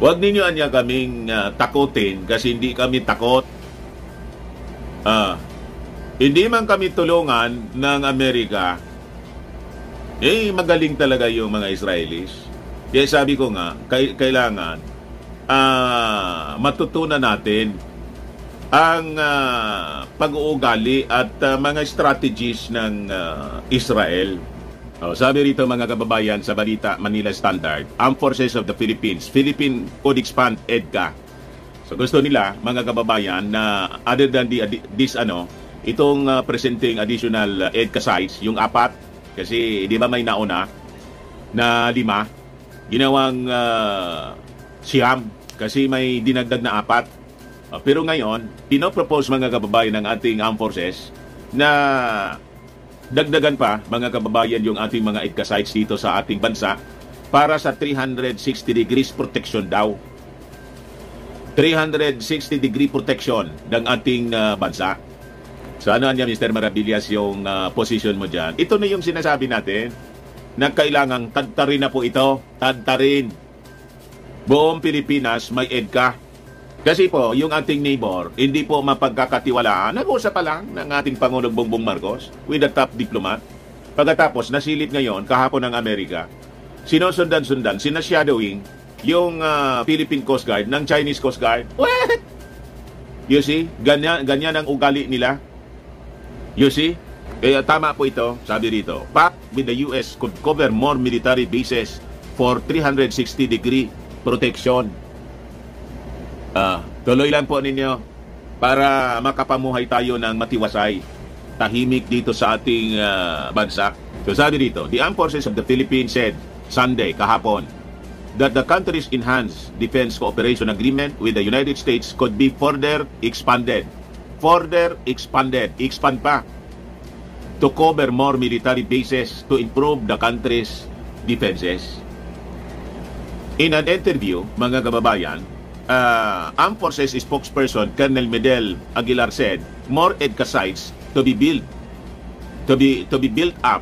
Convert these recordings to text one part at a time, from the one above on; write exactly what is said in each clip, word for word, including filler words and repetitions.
Huwag ninyo anya kaming uh, takutin kasi hindi kami takot. Ah, hindi man kami tulungan ng Amerika. Eh, magaling talaga yung mga Israelis. Kaya sabi ko nga, kailangan uh, matutunan natin ang uh, pag-uugali at uh, mga strategies ng uh, Israel. Oh, sabi rito mga kababayan sa balita Manila Standard, Armed Forces of the Philippines, Philippine Could Expand Edca. So gusto nila mga kababayan na other than the, this ano, itong uh, presenting additional uh, Edca sites, yung apat, kasi di ba may nauna na lima, ginawang uh, siyam kasi may dinagdag na apat. Uh, pero ngayon, pinopropose mga kababayan ng ating armed forces na dagdagan pa mga kababayan yung ating mga Edca sites dito sa ating bansa para sa three hundred sixty degrees protection daw. three hundred sixty degree protection ng ating uh, bansa. So ano niya Mister Maravillas yung uh, position mo dyan? Ito na yung sinasabi natin na kailangang tadtarin na po ito. Tadtarin. Buong Pilipinas may Edca. Kasi po, yung ating neighbor, hindi po mapagkakatiwalaan. Nag-usap pa lang ng ating Pangulong Bongbong Marcos with the top diplomat. Pagkatapos, nasilip ngayon, kahapon ng Amerika, sinusundan-sundan, sinashadowing yung uh, Philippine Coast Guard ng Chinese Coast Guard. What? You see? Ganyan, ganyan ang ugali nila. You see? Kaya tama po ito, sabi rito. Pact with the U S could cover more military bases for three hundred sixty degree protection. Ah, tuloy lang po ninyo para makapamuhay tayo ng matiwasay, tahimik dito sa ating uh, bansa. So sabi dito, the Armed Forces of the Philippines said Sunday, kahapon, that the country's enhanced defense cooperation agreement with the United States could be further expanded. Further expanded, expand pa, to cover more military bases to improve the country's defenses. In an interview, mga kababayan, uh, Armed Forces spokesperson Colonel Medel Aguilar said, more Edca sites to be built, to be to be built up,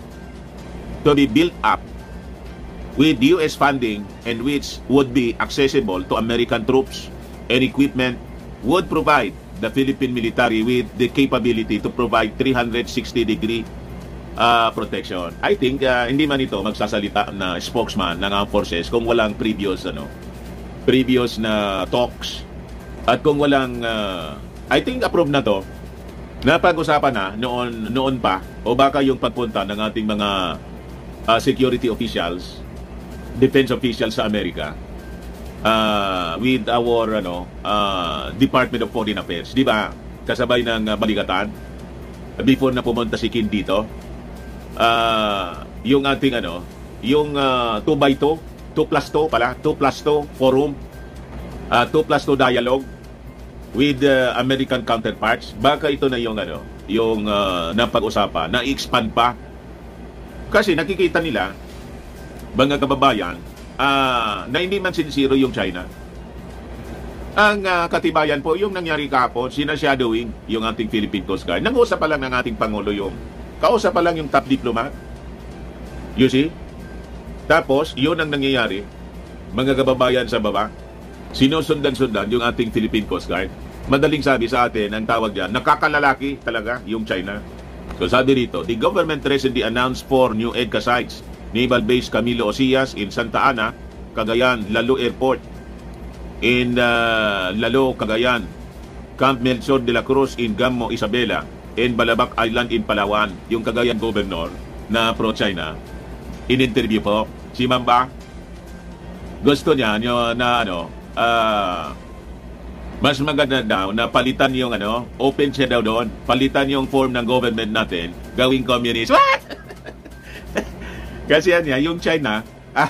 to be built up with U S funding and which would be accessible to American troops and equipment would provide the Philippine military with the capability to provide three hundred sixty degree uh, protection. I think uh, hindi man ito magsasalita na spokesman ng armed forces kung walang previous ano, previous na talks at kung walang uh, I think approved na to. Napag-usapan na noon noon pa o baka yung pagpunta ng ating mga uh, security officials, defense officials sa Amerika. Uh, with our ano uh, Department of Foreign Affairs, di ba? Kasabay ng uh, balikatan before na pumunta si Kim dito. Uh, yung ating ano, yung uh, two by two, two plus two pala, two plus two forum, uh, two plus two dialogue with uh, American counterparts. Baka ito na yung ano, yung uh, napag-usapan, na i-expand pa. Kasi nakikita nila, mga kababayan, Uh, na hindi man sincero yung China. Ang uh, katibayan po, yung nangyari kahapon, sinashadowing yung ating Philippine Coast Guard. Nag-usap pa lang ng ating Pangulo yung, kausap pa lang yung top diplomat. You see? Tapos, yun ang nangyayari, mga kababayan sa baba, sinusundan-sundan yung ating Philippine Coast Guard. Madaling sabi sa atin, ang tawag dyan, nakakalalaki talaga yung China. So sabi rito, the government recently announced four new Edca sites. Naval Base Camilo Osias in Santa Ana, Cagayan, Lalo Airport in uh, Lalo, Cagayan, Camp Melchor de la Cruz in Gammo, Isabela, and Balabac Island in Palawan. Yung Cagayan Governor na pro-China, in-interview po si Mamba. Gusto niya yung, na ano, uh, mas maganda daw na palitan yung ano, open siya daw doon, palitan yung form ng government natin, gawing communist. What? Kasi yan niya, yung China,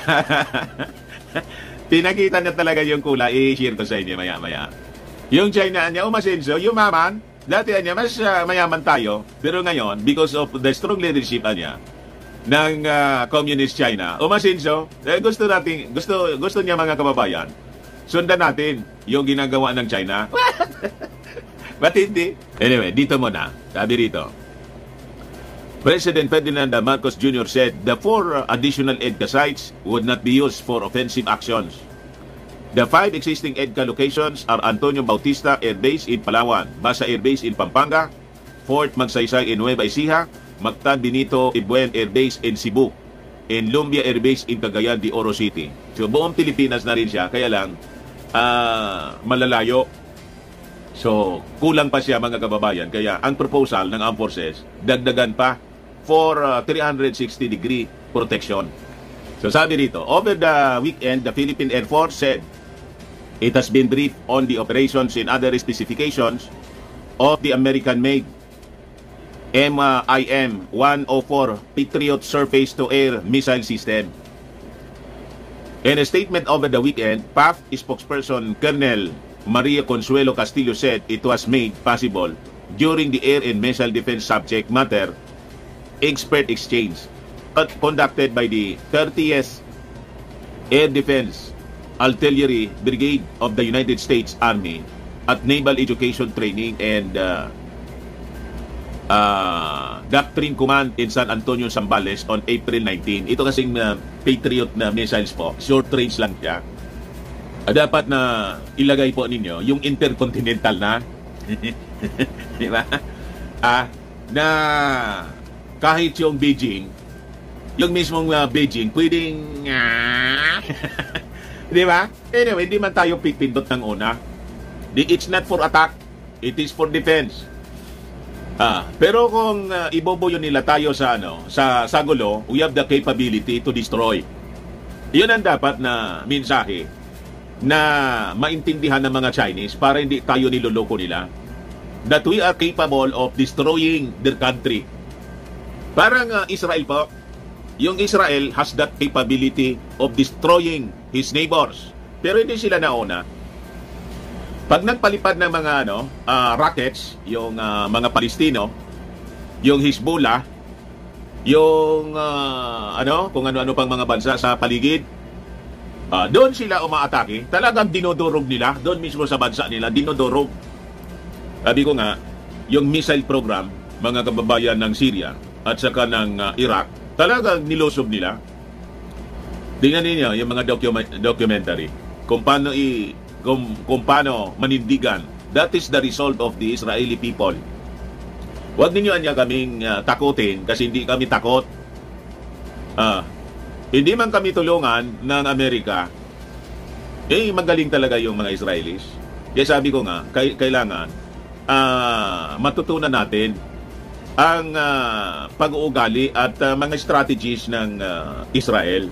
pinakita niya talaga yung kulay. I-share ko sa inyo maya-maya. Yung China niya, umasenso, yumaman. Dati niya, mas uh, mayaman tayo. Pero ngayon, because of the strong leadership niya, ng uh, Communist China, umasenso, eh, gusto natin, gusto, gusto niya mga kababayan, sundan natin yung ginagawa ng China. Ba't hindi? Anyway, dito muna. Sabi rito, President Ferdinand Marcos Junior said the four additional Edca sites would not be used for offensive actions. The five existing Edca locations are Antonio Bautista Air Base in Palawan, Basa Air Base in Pampanga, Fort Magsaysay in Nueva Ecija, Mactan Benito Ibuen Air Base in Cebu, and Lumbia Air Base in Cagayan de Oro City. So buong Pilipinas na rin siya, kaya lang uh, malalayo. So kulang pa siya mga kababayan, kaya ang proposal ng Armed Forces, dagdagan pa for uh, three hundred sixty degree protection. So sabi dito, over the weekend, the Philippine Air Force said it has been briefed on the operations and other specifications of the American-made M I M one oh four Patriot Surface-to-Air Missile System. In a statement over the weekend, P A F spokesperson Colonel Maria Consuelo Castillo said it was made possible during the air and missile defense subject matter expert exchange conducted by the thirtieth Air Defense Artillery Brigade of the United States Army at Naval Education Training and uh, uh, Doctrine Command in San Antonio, Zambales on April nineteenth. Ito kasing uh, Patriot na missiles po, short range lang siya. Uh, dapat na ilagay po ninyo yung intercontinental na di ba? Ah, na kahit yung Beijing, yung mismong uh, Beijing, pwedeng di ba? Anyway, hindi man tayo pipindot ng una. It's not for attack, it is for defense. Ah, pero kung uh, iboboyo nila tayo sa ano, sa sa gulo, we have the capability to destroy. 'Yun ang dapat na mensahe na maintindihan ng mga Chinese para hindi tayo niloloko nila. That we are capable of destroying their country. Parang uh, Israel po, yung Israel has that capability of destroying his neighbors. Pero hindi sila nauna. Pag nagpalipad ng mga ano, uh, rockets, yung uh, mga Palestino, yung Hezbollah, yung uh, ano, kung ano-ano pang mga bansa sa paligid, uh, doon sila umaatake. Talagang dinodorog nila, doon mismo sa bansa nila, dinodorog. Sabi ko nga, yung missile program, mga kababayan ng Syria at saka ng uh, Iraq, talagang nilusob nila. Tingnan ninyo yung mga document, documentary kung paano i kung, kung paano manindigan. That is the result of the Israeli people. Huwag ninyo anya kaming uh, takutin kasi hindi kami takot. Uh, hindi man kami tulungan ng Amerika. Eh magaling talaga yung mga Israelis. Kaya sabi ko nga, kay, kailangan uh, matutunan natin ang uh, pag-uugali at uh, mga strategies ng uh, Israel.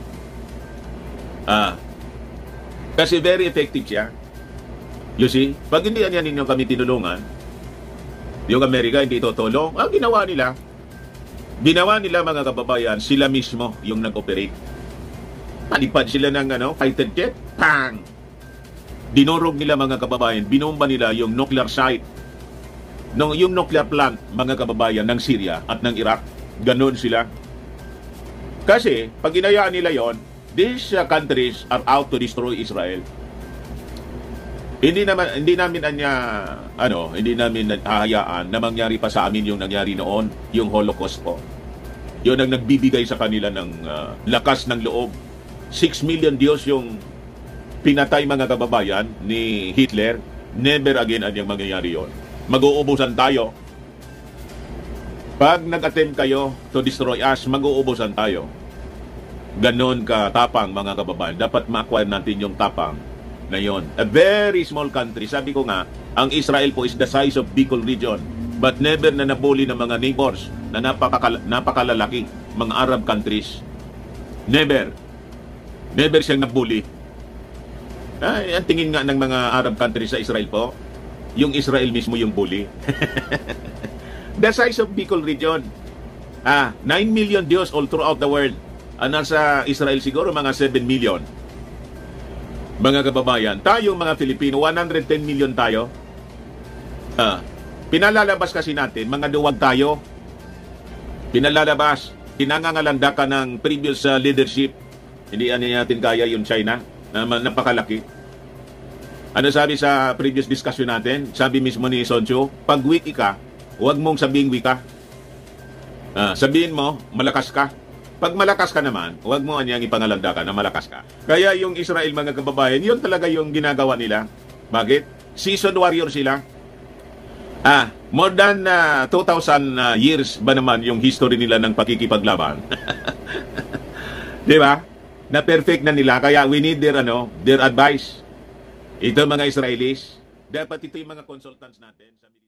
Ah, kasi very effective siya. You see, pag hindi yan ninyo kami tinulungan, yung Amerika hindi tutulong, ang ginawa nila, ginawa nila mga kababayan, sila mismo yung nag-operate. Palipad sila ng ano, fighter jet, pang! Dinurog nila mga kababayan, binomba nila yung nuclear site, no, yung nuclear plant, mga kababayan, ng Syria at ng Iraq. Ganon sila. Kasi, pag inayaan nila yon, these uh, countries are out to destroy Israel. Hindi naman hindi namin anya ano, hindi namin hahayaan na mangyari pa sa amin yung nangyari noon, yung Holocaust po. Yun ang nagbibigay sa kanila ng uh, lakas ng loob. six million Diyos yung pinatay mga kababayan ni Hitler. Never again ang mangyayari yon. Mag-uubusan tayo. Pag nag-attempt kayo to destroy us, mag-uubusan tayo. Ganon ka tapang mga kababayan. Dapat ma-acquire natin yung tapang na yon. A very small country. Sabi ko nga, ang Israel po is the size of Bicol region, but never na nabuli ng mga neighbors na napakakal- napakalalaki, mga Arab countries. Never. Never siyang nabuli. Ay, ang tingin nga ng mga Arab countries sa Israel po, yung Israel mismo yung bully. The size of Bicol region. Ah, nine million Diyos all throughout the world. Ah, nasa Israel siguro mga seven million. Mga kababayan, tayong mga Filipino, one hundred ten million tayo. Ah, pinalalabas kasi natin, mga duwag tayo. Pinalalabas, pinangangalanda ka ng previous uh, leadership. Hindi ano natin kaya yung China, na napakalaki. Ano sabi sa previous discussion natin? Sabi mismo ni Sun Tzu, pag wiki ka, huwag mong sabihin wika. Ah, sabihin mo, malakas ka. Pag malakas ka naman, huwag mo niyang ipangalagdakan na malakas ka. Kaya yung Israel, mga kababayan, yun talaga yung ginagawa nila. Bakit? Season warrior sila. Ah, more than uh, two thousand uh, years ba naman yung history nila ng pakikipaglaban? Di ba? Na perfect na nila. Kaya we need their, ano, their advice. Ito mga Israelis, dapat ito yung mga consultants natin.